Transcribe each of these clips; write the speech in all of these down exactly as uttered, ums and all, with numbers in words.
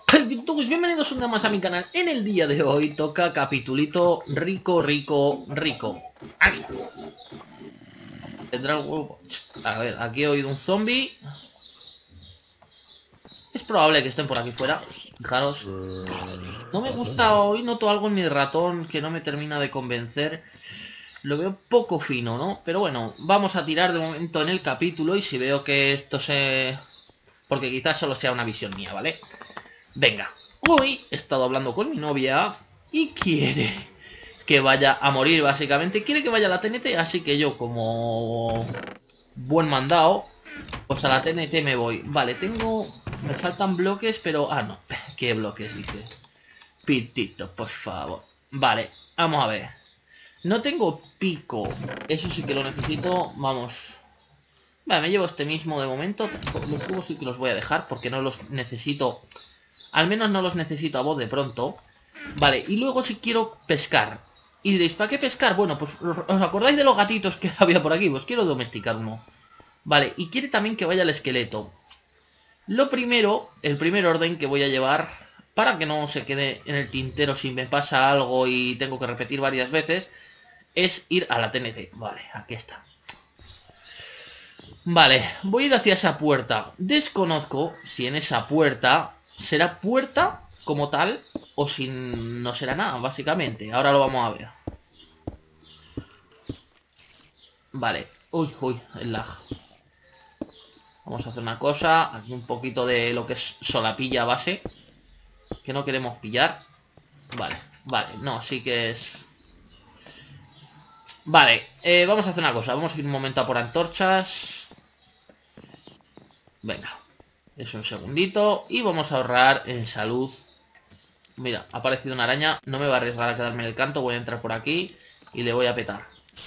Entonces, bienvenidos un día más a mi canal. En el día de hoy toca capitulito rico, rico, rico. Aquí. Tendrá el huevo. A ver, aquí he oído un zombie. Es probable que estén por aquí fuera. Fijaros. No me gusta, hoy noto algo en mi ratón que no me termina de convencer. Lo veo poco fino, ¿no? Pero bueno, vamos a tirar de momento en el capítulo. Y si veo que esto se... porque quizás solo sea una visión mía, ¿vale? Venga, hoy he estado hablando con mi novia y quiere que vaya a morir, básicamente. Quiere que vaya a la T N T, así que yo, como buen mandado, pues a la T N T me voy. Vale, tengo... me faltan bloques, pero... ah, no. ¿Qué bloques, dice? Pitito, por favor. Vale, vamos a ver. No tengo pico. Eso sí que lo necesito. Vamos. Vale, me llevo este mismo de momento. Los tubos sí que los voy a dejar porque no los necesito... al menos no los necesito a voz de pronto. Vale, y luego si quiero pescar. Y diréis, ¿para qué pescar? Bueno, pues ¿os acordáis de los gatitos que había por aquí? Pues quiero domesticar uno. Vale, y quiere también que vaya el esqueleto. Lo primero, el primer orden que voy a llevar, para que no se quede en el tintero si me pasa algo y tengo que repetir varias veces, es ir a la T N T. Vale, aquí está. Vale, voy a ir hacia esa puerta. Desconozco si en esa puerta... ¿será puerta como tal? O si no será nada, básicamente. Ahora lo vamos a ver. Vale. Uy, uy, el lag. Vamos a hacer una cosa. Aquí un poquito de lo que es solapilla base. Que no queremos pillar. Vale, vale. No, sí que es... Vale, eh, vamos a hacer una cosa. Vamos a ir un momento a por antorchas. Venga. Es un segundito. Y vamos a ahorrar en salud. Mira, ha aparecido una araña. No me va a arriesgar a quedarme en el canto. Voy a entrar por aquí y le voy a petar.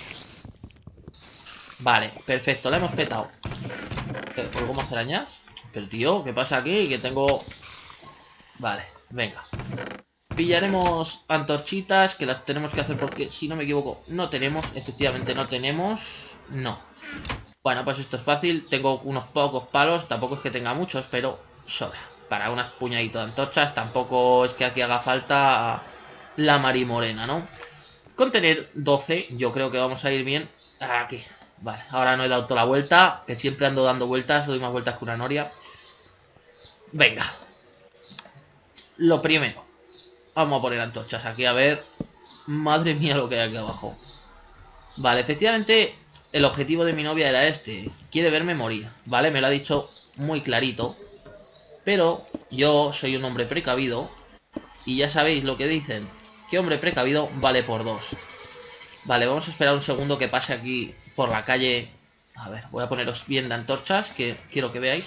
Vale, perfecto, la hemos petado. ¿Colgo más arañas? Pero tío, ¿qué pasa aquí? Que tengo... Vale, venga. Pillaremos antorchitas, que las tenemos que hacer porque, si no me equivoco, no tenemos. Efectivamente no tenemos. No. Bueno, pues esto es fácil. Tengo unos pocos palos. Tampoco es que tenga muchos, pero sobra. Para unas puñaditas de antorchas. Tampoco es que aquí haga falta la marimorena, ¿no? Con tener doce, yo creo que vamos a ir bien. Aquí. Vale, ahora no he dado toda la vuelta. Que siempre ando dando vueltas. Doy más vueltas que una noria. Venga. Lo primero. Vamos a poner antorchas aquí, a ver. Madre mía lo que hay aquí abajo. Vale, efectivamente... el objetivo de mi novia era este. Quiere verme morir, ¿vale? Me lo ha dicho muy clarito. Pero yo soy un hombre precavido. Y ya sabéis lo que dicen. Que hombre precavido vale por dos. Vale, vamos a esperar un segundo que pase aquí por la calle. A ver, voy a poneros bien de antorchas, que quiero que veáis.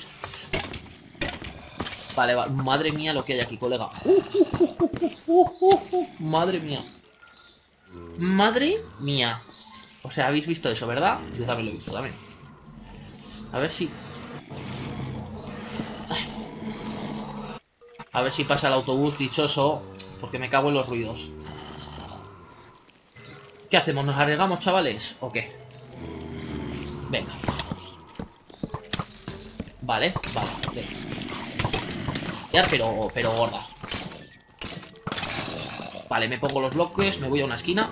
Vale, vale. Madre mía lo que hay aquí, colega. Uh, uh, uh, uh, uh, uh. Madre mía. Madre mía. O sea, habéis visto eso, ¿verdad? Yo también lo he visto, también. A ver si... a ver si pasa el autobús dichoso. Porque me cago en los ruidos. ¿Qué hacemos? ¿Nos arriesgamos, chavales? ¿O qué? Venga. Vale, vale, venga. Pero, pero gorda. Vale, me pongo los bloques. Me voy a una esquina.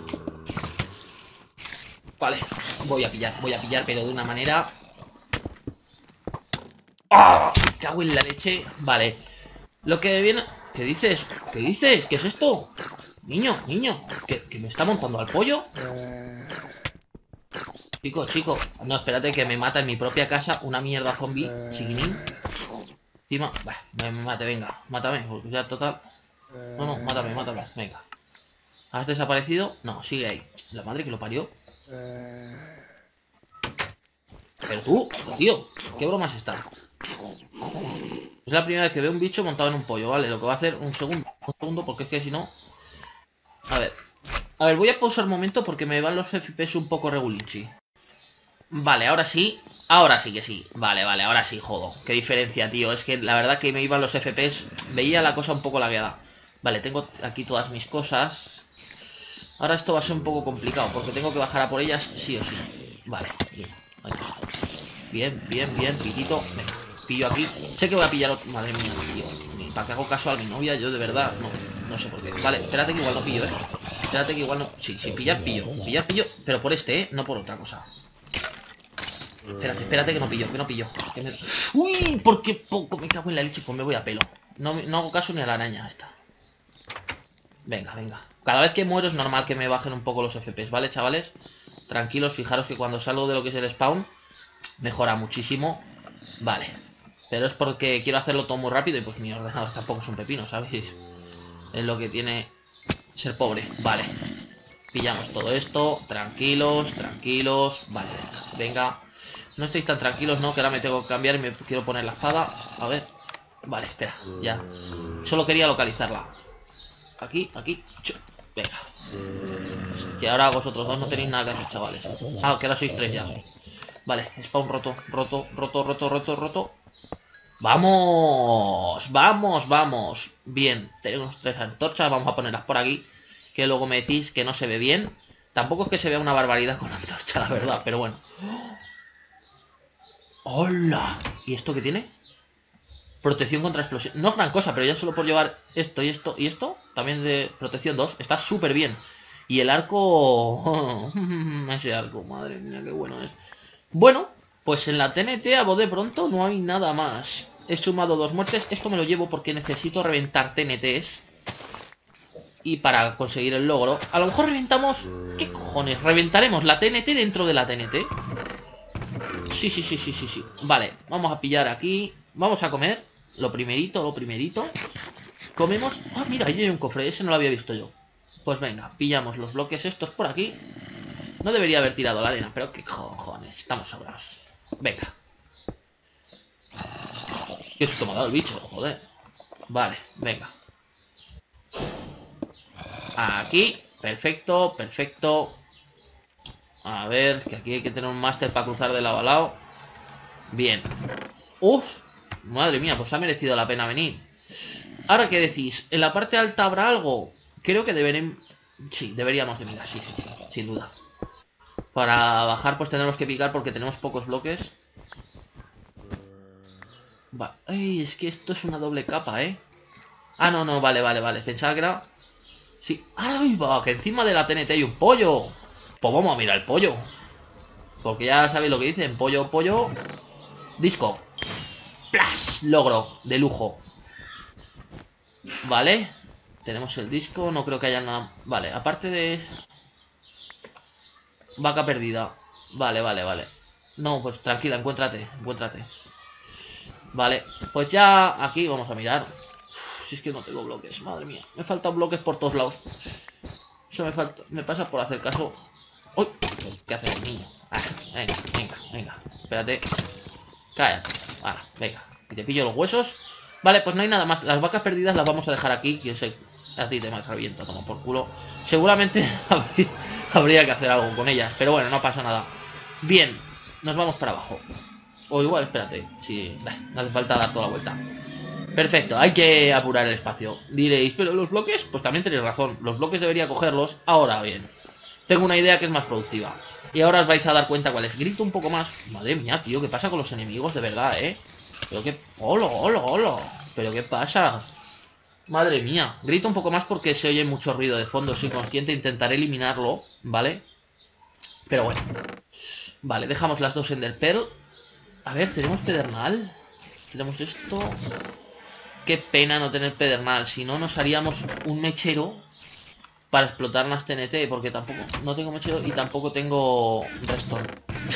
Vale, voy a pillar, voy a pillar, pero de una manera... ¡ah! Me cago en la leche. Vale. Lo que viene... ¿Qué dices? ¿Qué dices? ¿Qué es esto? Niño, niño. ¿Que, que me está montando al pollo? Chico, chico. No, espérate que me mata en mi propia casa una mierda zombie. Chiquinín. Encima... bah, me, me mate, venga. Mátame, porque ya total... no, no, mátame, mátame. Venga. ¿Has desaparecido? No, sigue ahí. La madre que lo parió. Pero tú, tío, ¿qué bromas está? Es la primera vez que veo un bicho montado en un pollo, ¿vale? Lo que va a hacer un segundo, un segundo, porque es que si no... A ver, a ver, voy a pausar un momento porque me van los F P S un poco regulinchi. Vale, ahora sí, ahora sí que sí. Vale, vale, ahora sí, jodo. Qué diferencia, tío, es que la verdad que me iban los F P S, veía la cosa un poco lagueada. Vale, tengo aquí todas mis cosas. Ahora esto va a ser un poco complicado porque tengo que bajar a por ellas sí o sí. Vale, bien. Bien, bien, bien, pitito. Venga, pillo aquí. Sé que voy a pillar otro. Madre mía, tío. ¿Para qué hago caso a mi novia? Yo de verdad, no, no sé por qué. Vale, espérate que igual no pillo, ¿eh? Espérate que igual no... Sí, sí, pillar pillo. Pillar pillo, pero por este, ¿eh? No por otra cosa. Espérate, espérate que no pillo, que no pillo. Que me... Uy, ¿por qué poco me cago en la leche? Pues me voy a pelo. No, no hago caso ni a la araña esta. Venga, venga. Cada vez que muero es normal que me bajen un poco los F P S, ¿vale, chavales? Tranquilos, fijaros que cuando salgo de lo que es el spawn mejora muchísimo. Vale. Pero es porque quiero hacerlo todo muy rápido y pues mi ordenador tampoco es un pepino, ¿sabéis? Es lo que tiene ser pobre. Vale. Pillamos todo esto. Tranquilos, tranquilos. Vale, venga. No estéis tan tranquilos, ¿no? Que ahora me tengo que cambiar y me quiero poner la espada. A ver. Vale, espera, ya. Solo quería localizarla. Aquí, aquí. Venga. Que ahora vosotros dos no tenéis nada que hacer, chavales. Ah, que ahora sois tres ya. Vale, spawn roto, roto, roto, roto, roto, roto. ¡Vamos! ¡Vamos, vamos! Bien, tenemos tres antorchas, vamos a ponerlas por aquí. Que luego me decís que no se ve bien. Tampoco es que se vea una barbaridad con la antorcha, la verdad, pero bueno. ¡Hola! ¿Y esto qué tiene? Protección contra explosión. No es gran cosa, pero ya solo por llevar esto y esto y esto, también de protección dos, está súper bien. Y el arco... Ese arco, madre mía, qué bueno es. Bueno, pues en la T N T a bote pronto no hay nada más. He sumado dos muertes. Esto me lo llevo porque necesito reventar T N Ts. Y para conseguir el logro, a lo mejor reventamos... ¿Qué cojones? Reventaremos la T N T dentro de la T N T. Sí, sí, sí, sí, sí, sí. Vale, vamos a pillar aquí. Vamos a comer. Lo primerito, lo primerito. Comemos... Ah, mira, ahí hay un cofre. Ese no lo había visto yo. Pues venga, pillamos los bloques estos por aquí. No debería haber tirado la arena, pero qué cojones. Estamos sobrados. Venga. Qué susto me ha dado el bicho, joder. Vale, venga. Aquí. Perfecto, perfecto. A ver, que aquí hay que tener un máster para cruzar de lado a lado. Bien. Uf. Madre mía, pues ha merecido la pena venir. Ahora, ¿qué decís? ¿En la parte alta habrá algo? Creo que deberemos... Sí, deberíamos de mirar, sí, sí, sí, sin duda. Para bajar pues tenemos que picar porque tenemos pocos bloques. Va. Ay, es que esto es una doble capa, ¿eh? Ah, no, no, vale, vale, vale. Pensaba que era... Sí. ¡Ay, va! Que encima de la T N T hay un pollo. Pues vamos a mirar el pollo. Porque ya sabéis lo que dicen. Pollo, pollo... Disco. ¡Plas! Logro de lujo. Vale. Tenemos el disco. No creo que haya nada... Vale, aparte de... Vaca perdida. Vale, vale, vale. No, pues tranquila, encuéntrate, encuéntrate. Vale, pues ya aquí vamos a mirar. Uf, si es que no tengo bloques, madre mía. Me faltan bloques por todos lados. Eso me falta, me pasa por hacer caso. ¡Uy! ¿Qué hace el niño? Ah, venga, venga, venga. Espérate. Cállate. Ah, venga. Y te pillo los huesos. Vale, pues no hay nada más. Las vacas perdidas las vamos a dejar aquí. Que sé, a ti te me revienta, toma por culo. Seguramente habría, habría que hacer algo con ellas. Pero bueno, no pasa nada. Bien, nos vamos para abajo. O igual, espérate. Si, bah, no hace falta dar toda la vuelta. Perfecto, hay que apurar el espacio. Diréis, pero los bloques, pues también tenéis razón. Los bloques debería cogerlos. Ahora bien, tengo una idea que es más productiva. Y ahora os vais a dar cuenta cuál es. Grito un poco más. Madre mía, tío, ¿qué pasa con los enemigos? De verdad, ¿eh? Pero qué... ¡Hola, hola, hola! ¿Pero qué pasa? Madre mía. Grito un poco más porque se oye mucho ruido de fondo. Soy consciente, intentaré eliminarlo, ¿vale? Pero bueno. Vale, dejamos las dos Ender Pearl. A ver, tenemos pedernal. Tenemos esto. Qué pena no tener pedernal. Si no, nos haríamos un mechero para explotar las T N T. Porque tampoco... No tengo mechero y tampoco tengo redstone.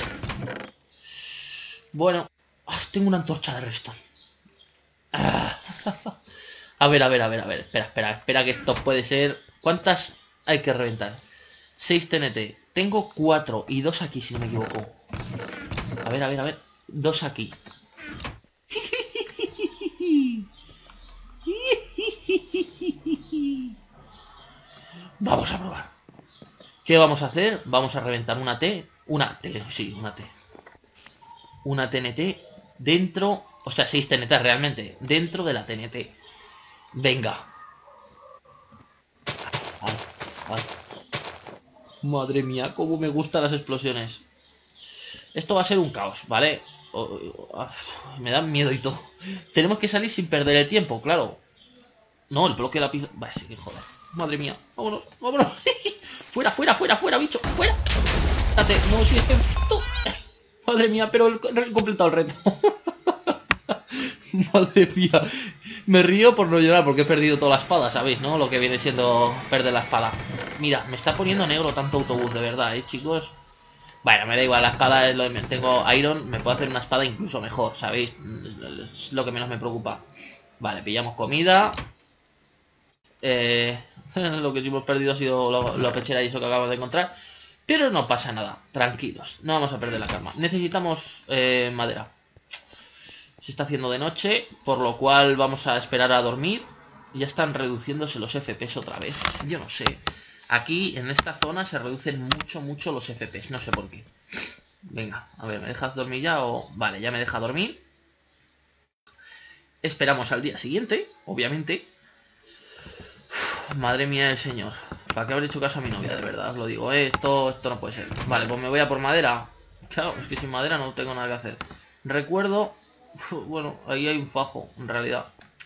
Bueno. Ah, tengo una antorcha de redstone. Ah. A ver, a ver, a ver, a ver. Espera, espera, espera que esto puede ser... ¿Cuántas hay que reventar? seis T N T. Tengo cuatro y dos aquí, si no me equivoco. A ver, a ver, a ver. Dos aquí. Vamos a probar. ¿Qué vamos a hacer? Vamos a reventar una T. Una T, sí, una T. Una T N T dentro... O sea, seis T N T realmente. Dentro de la T N T. Venga. Ay, ay. Madre mía, cómo me gustan las explosiones. Esto va a ser un caos, ¿vale? Oh, oh, oh, me dan miedo y todo. Tenemos que salir sin perder el tiempo, claro. No, el bloque de la pizza... Vale, sí que joder. Madre mía. Vámonos, vámonos. Fuera, fuera, fuera, fuera, bicho. Fuera. Espérate, no, si es que... Madre mía, pero he completado el reto. Madre mía. Me río por no llorar porque he perdido toda la espada, ¿sabéis? ¿No? Lo que viene siendo perder la espada. Mira, me está poniendo negro tanto autobús, de verdad, ¿eh, chicos? Bueno, me da igual, la espada es lo de... Tengo Iron, me puedo hacer una espada incluso mejor, ¿sabéis? Es lo que menos me preocupa. Vale, pillamos comida. Eh, lo que sí hemos perdido ha sido la, la pechera y eso que acabamos de encontrar. Pero no pasa nada, tranquilos. No vamos a perder la calma. Necesitamos eh, madera. Se está haciendo de noche, por lo cual vamos a esperar a dormir. Ya están reduciéndose los F P S otra vez. Yo no sé. Aquí, en esta zona, se reducen mucho, mucho los F P S. No sé por qué. Venga, a ver, ¿me dejas dormir ya o...? Vale, ya me deja dormir. Esperamos al día siguiente, obviamente. Uf, madre mía del señor. ¿Para qué habré hecho caso a mi novia? De verdad, os lo digo, ¿eh? Esto, esto no puede ser. Vale, pues me voy a por madera. Claro, es que sin madera no tengo nada que hacer. Recuerdo... Uf, bueno, ahí hay un fajo, en realidad.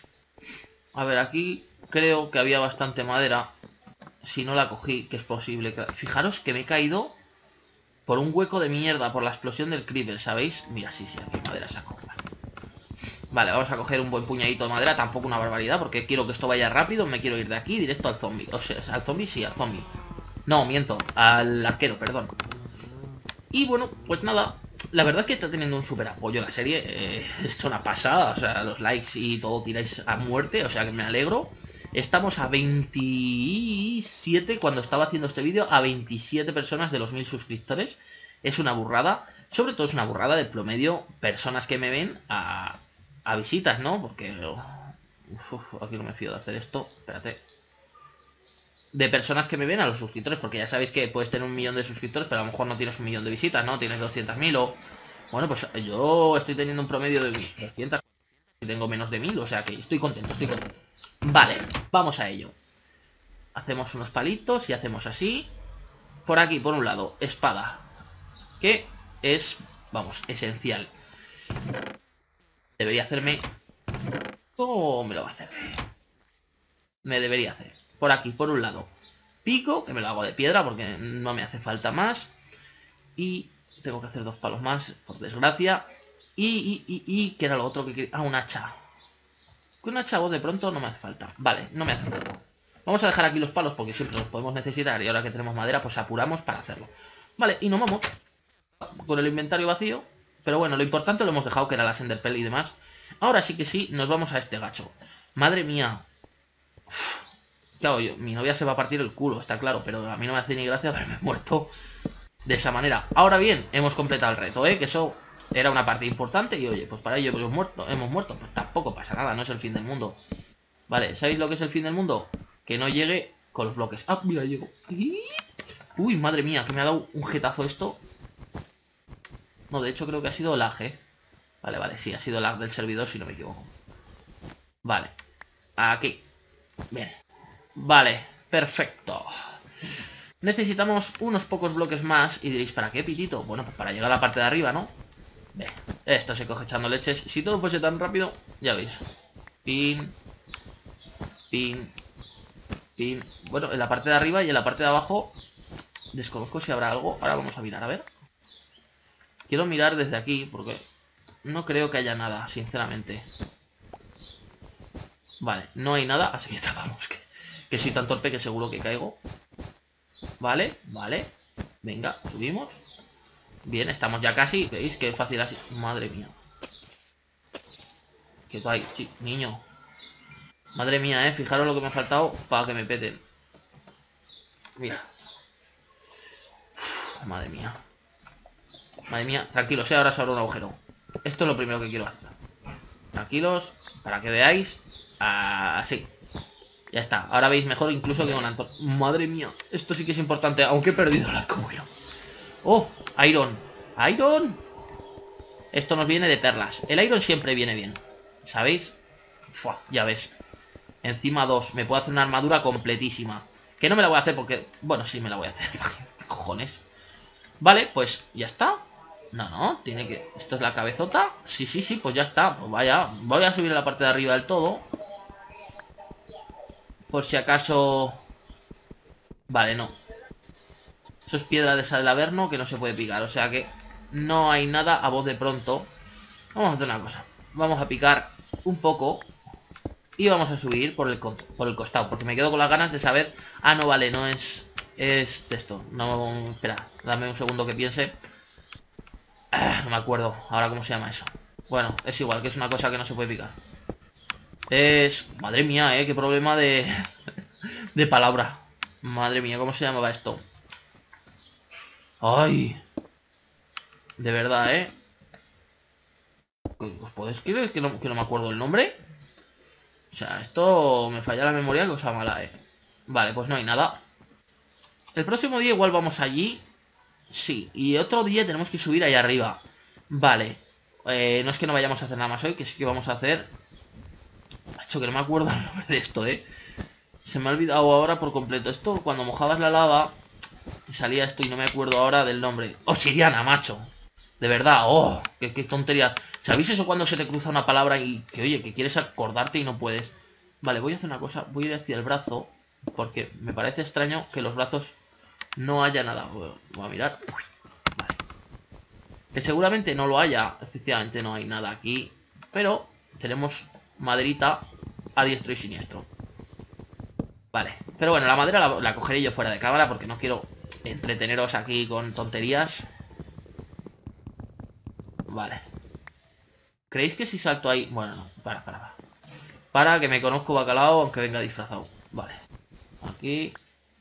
A ver, aquí creo que había bastante madera. Si no la cogí, que es posible. Fijaros que me he caído por un hueco de mierda, por la explosión del creeper, ¿sabéis? Mira, sí, sí, aquí hay madera saco. Vale, vamos a coger un buen puñadito de madera. Tampoco una barbaridad, porque quiero que esto vaya rápido. Me quiero ir de aquí directo al zombie. O sea, al zombie, sí, al zombie. No, miento, al arquero, perdón. Y bueno, pues nada. La verdad es que está teniendo un súper apoyo la serie. eh, Es una pasada, o sea, los likes y todo tiráis a muerte. O sea que me alegro. Estamos a veintisiete, cuando estaba haciendo este vídeo, a veintisiete personas de los mil suscriptores. Es una burrada. Sobre todo es una burrada de promedio personas que me ven a, a visitas, ¿no? Porque... Uf, uf, aquí no me fío de hacer esto. Espérate. De personas que me ven a los suscriptores, porque ya sabéis que puedes tener un millón de suscriptores, pero a lo mejor no tienes un millón de visitas, ¿no? Tienes doscientos mil o... Bueno, pues yo estoy teniendo un promedio de doscientos y tengo menos de mil, o sea que estoy contento, estoy contento. Vale, vamos a ello. Hacemos unos palitos y hacemos así. Por aquí, por un lado, espada. Que es, vamos, esencial. Debería hacerme... ¿Cómo me lo va a hacer? Me debería hacer. Por aquí, por un lado, pico, que me lo hago de piedra porque no me hace falta más. Y tengo que hacer dos palos más, por desgracia. Y, y, y, y, ¿qué era lo otro que quería? Ah, un hacha. Con un hacha de pronto no me hace falta. Vale, no me hace falta. Vamos a dejar aquí los palos porque siempre los podemos necesitar. Y ahora que tenemos madera, pues apuramos para hacerlo. Vale, y nos vamos con el inventario vacío. Pero bueno, lo importante lo hemos dejado, que era la Enderpearl y demás. Ahora sí que sí, nos vamos a este gacho. Madre mía. Uf. Claro, yo, mi novia se va a partir el culo, está claro, pero a mí no me hace ni gracia haberme muerto de esa manera. Ahora bien, hemos completado el reto, ¿eh? Que eso era una parte importante y oye, pues para ello hemos muerto, hemos muerto, pues tampoco pasa nada, no es el fin del mundo. Vale, ¿sabéis lo que es el fin del mundo? Que no llegue con los bloques. Ah, mira, llego. Uy, madre mía, que me ha dado un jetazo esto. No, de hecho creo que ha sido lag, ¿eh? Vale, vale, sí, ha sido lag del servidor si no me equivoco. Vale, aquí. Bien. Vale, perfecto. Necesitamos unos pocos bloques más. Y diréis, ¿para qué, pitito? Bueno, pues para llegar a la parte de arriba, ¿no? Bien, esto se coge echando leches. Si todo fuese tan rápido, ya veis. Pin. Pin. Pin. Bueno, en la parte de arriba y en la parte de abajo desconozco si habrá algo. Ahora vamos a mirar, a ver. Quiero mirar desde aquí porque no creo que haya nada, sinceramente. Vale, no hay nada, así que tapamos que... Que soy tan torpe que seguro que caigo. Vale, vale. Venga, subimos. Bien, estamos ya casi. ¿Veis qué fácil así? Madre mía. Quieto ahí, sí, niño. Madre mía, eh. Fijaros lo que me ha faltado para que me peten. Mira. Uf, madre mía. Madre mía. Tranquilos, eh. Ahora se abre un agujero. Esto es lo primero que quiero hacer. Tranquilos, para que veáis. Así. Ya está, ahora veis mejor incluso que con Anton. Madre mía, esto sí que es importante, aunque he perdido el arco. Oh, Iron. Iron. Esto nos viene de perlas. El Iron siempre viene bien, ¿sabéis? Fua, ya ves. Encima dos, me puedo hacer una armadura completísima. Que no me la voy a hacer porque... Bueno, sí me la voy a hacer. ¿Qué cojones? Vale, pues ya está. No, no, tiene que... Esto es la cabezota. Sí, sí, sí, pues ya está. Pues vaya, voy a subir a la parte de arriba del todo. Por si acaso... Vale, no. Eso es piedra de sal del Averno que no se puede picar. O sea que no hay nada a voz de pronto. Vamos a hacer una cosa. Vamos a picar un poco. Y vamos a subir por el, por el costado. Porque me quedo con las ganas de saber... Ah, no, vale, no es... Es de esto. No, espera, dame un segundo que piense. Ah, no me acuerdo ahora cómo se llama eso. Bueno, es igual, que es una cosa que no se puede picar. Es... Madre mía, eh, qué problema de... de palabra. Madre mía, ¿cómo se llamaba esto? Ay. De verdad, eh. ¿Os podéis creer que no, que no me acuerdo el nombre? O sea, esto me falla la memoria, cosa mala, eh. Vale, pues no hay nada. El próximo día igual vamos allí. Sí, y otro día tenemos que subir ahí arriba. Vale, eh, no es que no vayamos a hacer nada más hoy, que sí que vamos a hacer. Macho, que no me acuerdo el nombre de esto, eh. Se me ha olvidado ahora por completo. Esto, cuando mojabas la lava, salía esto y no me acuerdo ahora del nombre. Obsidiana, macho. De verdad, oh, qué, qué tontería. ¿Sabéis eso cuando se te cruza una palabra y que, oye, que quieres acordarte y no puedes? Vale, voy a hacer una cosa. Voy a ir hacia el brazo, porque me parece extraño que los brazos no haya nada. Voy a mirar. Vale. Que seguramente no lo haya. Efectivamente no hay nada aquí. Pero tenemos maderita a diestro y siniestro. Vale. Pero bueno, la madera la, la cogeré yo fuera de cámara porque no quiero entreteneros aquí con tonterías. Vale. ¿Creéis que si salto ahí? Bueno, no. Para, para, para. Para que me conozco bacalao aunque venga disfrazado. Vale. Aquí.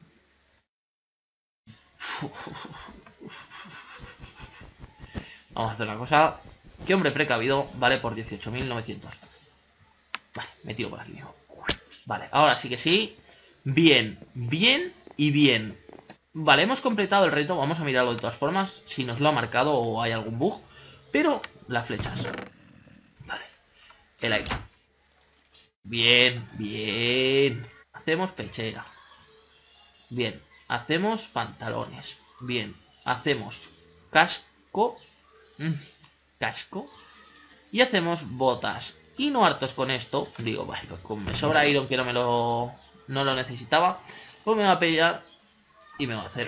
Vamos a hacer una cosa. ¿Qué hombre precavido? Vale, por dieciocho mil novecientos. Vale, me tiro por aquí mismo. Vale, ahora sí que sí. Bien, bien y bien. Vale, hemos completado el reto. Vamos a mirarlo de todas formas, si nos lo ha marcado o hay algún bug. Pero las flechas. Vale, el aire. Bien, bien. Hacemos pechera. Bien, hacemos pantalones. Bien, hacemos casco. Mm, casco. Y hacemos botas. Y no hartos con esto. Digo, vale, pues como me sobra iron que no me lo... No lo necesitaba. Pues me va a pillar. Y me va a hacer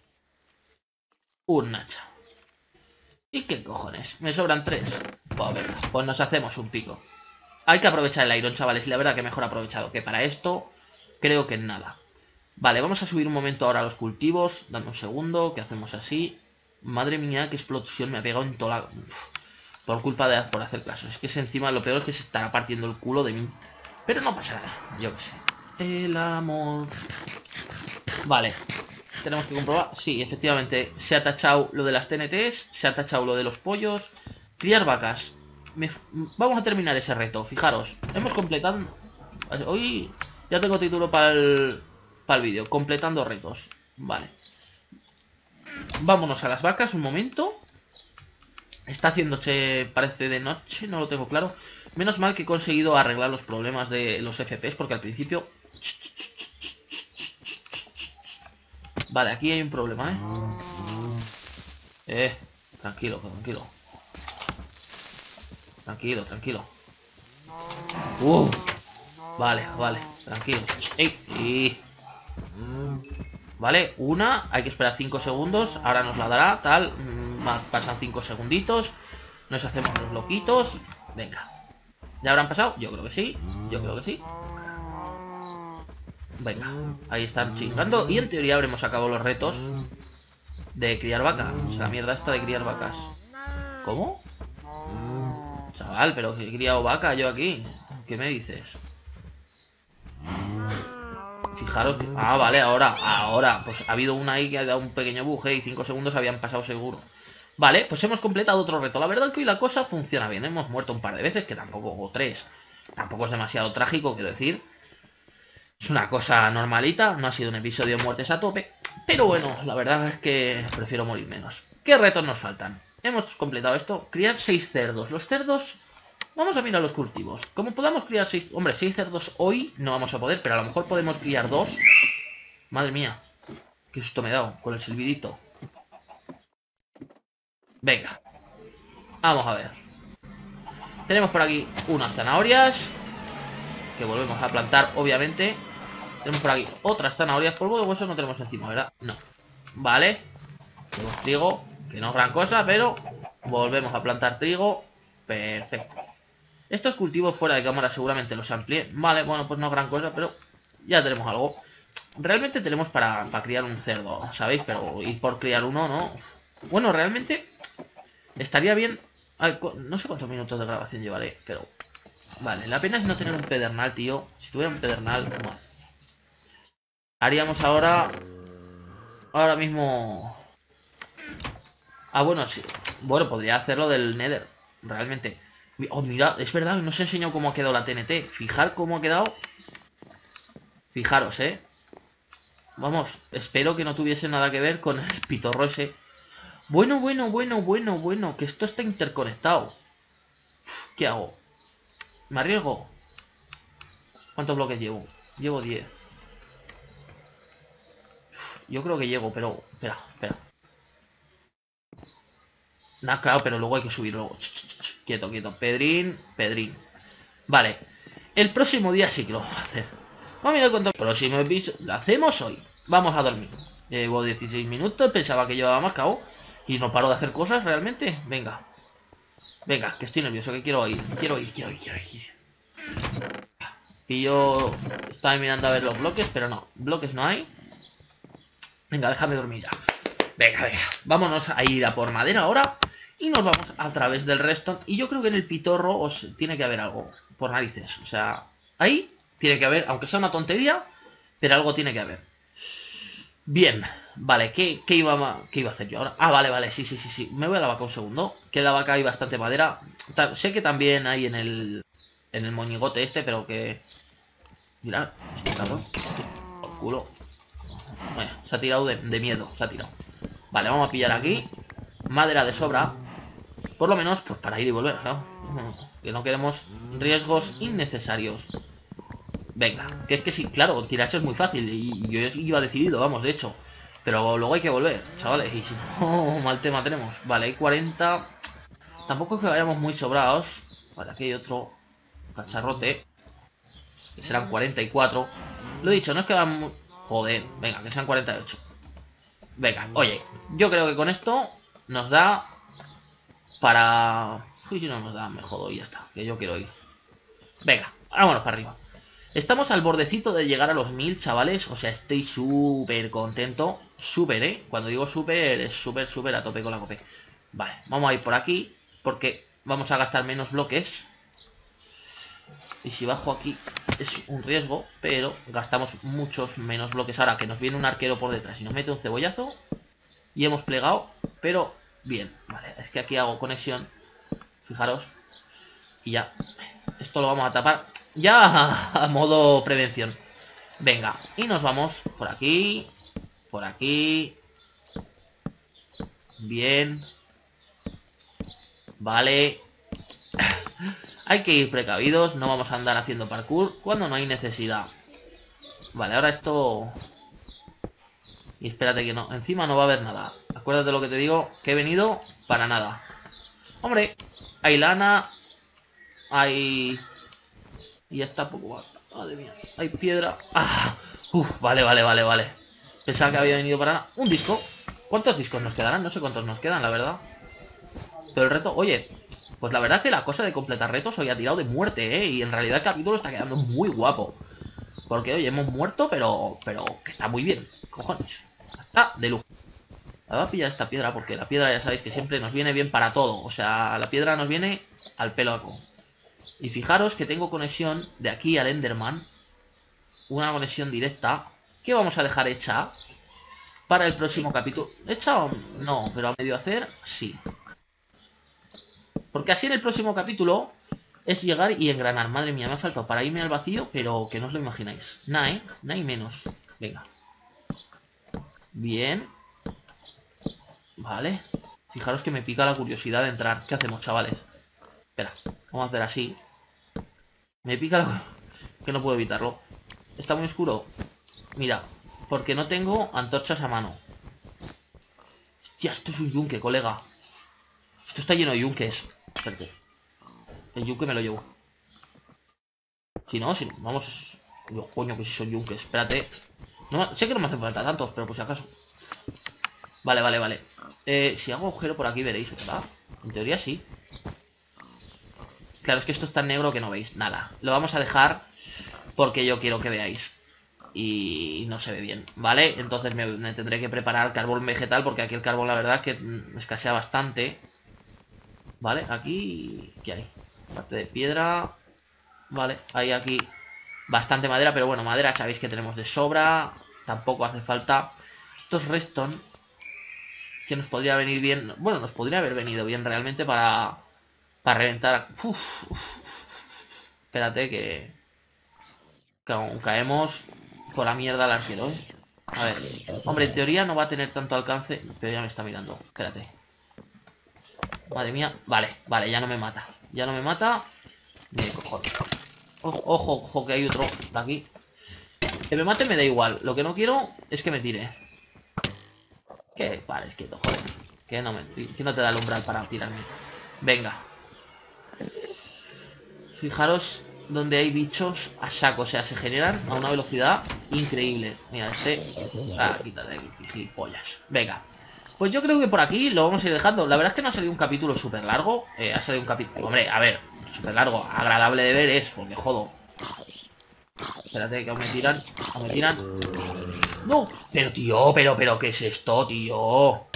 un hacha. ¿Y qué cojones? Me sobran tres. Pues venga, pues nos hacemos un pico. Hay que aprovechar el iron, chavales. Y la verdad que mejor aprovechado que para esto. Creo que nada. Vale, vamos a subir un momento ahora a los cultivos. Dame un segundo, que hacemos así. Madre mía, qué explosión me ha pegado en toda la... Por culpa de por hacer caso. Es que es encima lo peor es que se estará partiendo el culo de mí. Pero no pasa nada, yo qué sé. El amor. Vale. Tenemos que comprobar. Sí, efectivamente. Se ha tachado lo de las T N Ts. Se ha tachado lo de los pollos. Criar vacas. Me... Vamos a terminar ese reto. Fijaros. Hemos completado... Hoy ya tengo título para el... Para el vídeo. Completando retos. Vale. Vámonos a las vacas un momento. Está haciéndose, parece, de noche, no lo tengo claro. Menos mal que he conseguido arreglar los problemas de los F P S, porque al principio... Vale, aquí hay un problema, ¿eh? Eh, tranquilo, tranquilo. Tranquilo, tranquilo. Uh, vale, vale, tranquilo. ¡Ey! ¡Ey! Vale, una, hay que esperar cinco segundos. Ahora nos la dará, tal. Pasan cinco segunditos. Nos hacemos los loquitos. Venga. ¿Ya habrán pasado? Yo creo que sí. Yo creo que sí. Venga, ahí están chingando. Y en teoría habremos acabado los retos de criar vaca. O sea, la mierda esta de criar vacas. ¿Cómo? Chaval, pero que he criado vaca yo aquí. ¿Qué me dices? Fijaros que... Ah, vale, ahora, ahora. Pues ha habido una ahí que ha dado un pequeño bug, ¿eh? Y cinco segundos habían pasado seguro. Vale, pues hemos completado otro reto. La verdad es que hoy la cosa funciona bien. Hemos muerto un par de veces, que tampoco, o tres. Tampoco es demasiado trágico, quiero decir. Es una cosa normalita. No ha sido un episodio de muertes a tope. Pero bueno, la verdad es que prefiero morir menos. ¿Qué retos nos faltan? Hemos completado esto. Criar seis cerdos. Los cerdos... Vamos a mirar los cultivos. Como podamos criar seis... Hombre, seis cerdos hoy no vamos a poder, pero a lo mejor podemos criar dos. Madre mía. Qué susto me he dado con el silbidito. Venga. Vamos a ver. Tenemos por aquí unas zanahorias que volvemos a plantar, obviamente. Tenemos por aquí otras zanahorias. Polvo de hueso no tenemos encima, ¿verdad? No. Vale. Tenemos trigo, que no es gran cosa, pero volvemos a plantar trigo. Perfecto. Estos cultivos fuera de cámara seguramente los amplié. Vale, bueno, pues no es gran cosa, pero ya tenemos algo. Realmente tenemos para, para criar un cerdo, ¿sabéis? Pero ir por criar uno, ¿no? Bueno, realmente estaría bien... A ver, no sé cuántos minutos de grabación llevaré, pero... Vale, la pena es no tener un pedernal, tío. Si tuviera un pedernal... Bueno. Haríamos ahora... Ahora mismo... Ah, bueno, sí. Bueno, podría hacerlo del Nether. Realmente. Oh, mira, es verdad, no os he enseñado cómo ha quedado la T N T. Fijar cómo ha quedado. Fijaros, ¿eh? Vamos, espero que no tuviese nada que ver con el pitorro ese. Bueno, bueno, bueno, bueno, bueno. Que esto está interconectado. Uf, ¿qué hago? ¿Me arriesgo? ¿Cuántos bloques llevo? Llevo diez. Uf, yo creo que llego, pero... Espera, espera. Nah, claro, pero luego hay que subir luego. Ch, ch, ch. Quieto, quieto. Pedrín, Pedrín. Vale. El próximo día sí que lo vamos a hacer. Vamos a mirar cuánto... El próximo episodio lo hacemos hoy. Vamos a dormir. Llevo dieciséis minutos. Pensaba que llevaba más, cabo. Y no paro de hacer cosas realmente. Venga. Venga, que estoy nervioso, que quiero ir. Quiero ir, quiero ir, quiero ir. Y yo estaba mirando a ver los bloques, pero no. Bloques no hay. Venga, déjame dormir ya. Venga, venga. Vámonos a ir a por madera ahora. Y nos vamos a través del resto. Y yo creo que en el pitorro os tiene que haber algo. Por narices. O sea, ahí tiene que haber, aunque sea una tontería, pero algo tiene que haber. Bien. Vale, ¿qué, qué, iba, a, ¿qué iba a hacer yo ahora? Ah, vale, vale, sí, sí, sí, sí. Me voy a la vaca un segundo. Que en la vaca hay bastante madera. Sé que también hay en el... En el moñigote este, pero que... Mirad, este cabrón. Por culo. Bueno, se ha tirado de, de miedo. Se ha tirado. Vale, vamos a pillar aquí. Madera de sobra. Por lo menos, pues para ir y volver, ¿no? Que no queremos riesgos innecesarios. Venga, que es que sí, claro, tirarse es muy fácil. Y yo iba decidido, vamos, de hecho. Pero luego hay que volver, chavales. Y si no, mal tema tenemos. Vale, hay cuarenta. Tampoco es que vayamos muy sobrados. Vale, aquí hay otro cacharrote. Que serán cuarenta y cuatro. Lo he dicho, no es que van muy... Joder, venga, que sean cuarenta y ocho. Venga, oye, yo creo que con esto nos da para... Uy, si no nos da, me jodo y ya está, que yo quiero ir. Venga, vámonos para arriba. Estamos al bordecito de llegar a los mil, chavales. O sea, estoy súper contento. Súper, ¿eh? Cuando digo súper, es súper, súper a tope con la cope. Vale, vamos a ir por aquí, porque vamos a gastar menos bloques. Y si bajo aquí es un riesgo, pero gastamos muchos menos bloques. Ahora que nos viene un arquero por detrás y nos mete un cebollazo. Y hemos plegado, pero bien. Vale, es que aquí hago conexión. Fijaros. Y ya. Esto lo vamos a tapar. Ya a modo prevención. Venga, y nos vamos por aquí. Por aquí. Bien. Vale. Hay que ir precavidos. No vamos a andar haciendo parkour cuando no hay necesidad. Vale, ahora esto... Y espérate que no. Encima no va a haber nada. Acuérdate lo que te digo. Que he venido para nada. Hombre, hay lana. Hay... Y ya está poco más. Madre mía. Hay piedra. Ah, uf, vale, vale, vale, vale. Pensaba que había venido para nada. Un disco. ¿Cuántos discos nos quedarán? No sé cuántos nos quedan, la verdad. Pero el reto... Oye, pues la verdad que la cosa de completar retos hoy ha tirado de muerte, ¿eh? Y en realidad el capítulo está quedando muy guapo. Porque, oye, hemos muerto, pero... Pero que está muy bien. Cojones. Está de lujo. Voy a pillar esta piedra porque la piedra ya sabéis que siempre nos viene bien para todo. O sea, la piedra nos viene al pelo. Y fijaros que tengo conexión de aquí al Enderman. Una conexión directa que vamos a dejar hecha para el próximo capítulo. ¿Hecha o no? Pero a medio hacer, sí. Porque así en el próximo capítulo es llegar y engranar. Madre mía, me ha faltado para irme al vacío, pero que no os lo imagináis. Nada, ¿eh? Nada y menos. Venga. Bien. Vale. Fijaros que me pica la curiosidad de entrar. ¿Qué hacemos, chavales? Espera, vamos a hacer así. Me pica la... que no puedo evitarlo. Está muy oscuro. Mira, porque no tengo antorchas a mano. Hostia, esto es un yunque, colega. Esto está lleno de yunques. Espérate. El yunque me lo llevo. Si no, si no, vamos... Dios, coño, que si son yunques, espérate. No, sé que no me hacen falta tantos, pero por si acaso. Vale, vale, vale. Eh, si hago agujero por aquí veréis, ¿verdad? En teoría sí. Claro, es que esto es tan negro que no veis nada. Lo vamos a dejar porque yo quiero que veáis. Y no se ve bien, ¿vale? Entonces me, me tendré que preparar carbón vegetal porque aquí el carbón la verdad que mm, escasea bastante. Vale, aquí... ¿qué hay? Parte de piedra. Vale, hay aquí bastante madera, pero bueno, madera sabéis que tenemos de sobra. Tampoco hace falta. Estos redstone que nos podría venir bien. Bueno, nos podría haber venido bien realmente para Para reventar. Uf, uf. Espérate que, que aún caemos por la mierda al arquero, ¿eh? A ver, hombre, en teoría no va a tener tanto alcance, pero ya me está mirando. Espérate. Madre mía. Vale, vale, ya no me mata. Ya no me mata. Me cojones. Ojo, ojo, ojo, que hay otro de aquí. Que me mate me da igual. Lo que no quiero es que me tire. Que vale, es quieto, joder. Que no, me, que no te da el umbral para tirarme. Venga. Fijaros donde hay bichos a saco. O sea, se generan a una velocidad increíble. Mira, este... Ah, quítate, gilipollas. Venga. Pues yo creo que por aquí lo vamos a ir dejando. La verdad es que no ha salido un capítulo súper largo. Eh, ha salido un capítulo... Hombre, a ver, súper largo. Agradable de ver es, porque jodo. Espérate, que aún me tiran. Aún me tiran. ¡No! Pero, tío, pero, pero, ¿qué es esto, tío?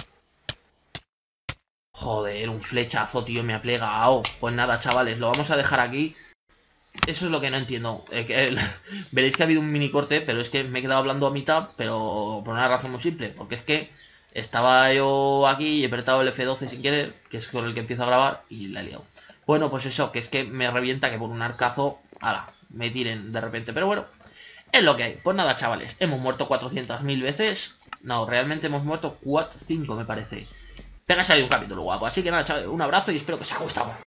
Joder, un flechazo, tío, me ha plegado. Pues nada, chavales, lo vamos a dejar aquí. Eso es lo que no entiendo. Eh, que, eh, veréis que ha habido un mini corte, pero es que me he quedado hablando a mitad, pero por una razón muy simple. Porque es que estaba yo aquí y he apretado el F doce sin querer, que es con el que empiezo a grabar, y la he liado. Bueno, pues eso, que es que me revienta que por un arcazo, ala, me tiren de repente. Pero bueno, es lo que hay. Pues nada, chavales, hemos muerto cuatrocientas mil veces. No, realmente hemos muerto cuatro, cinco me parece. Pero ha salido un capítulo guapo. Así que nada, chavales, un abrazo y espero que os haya gustado.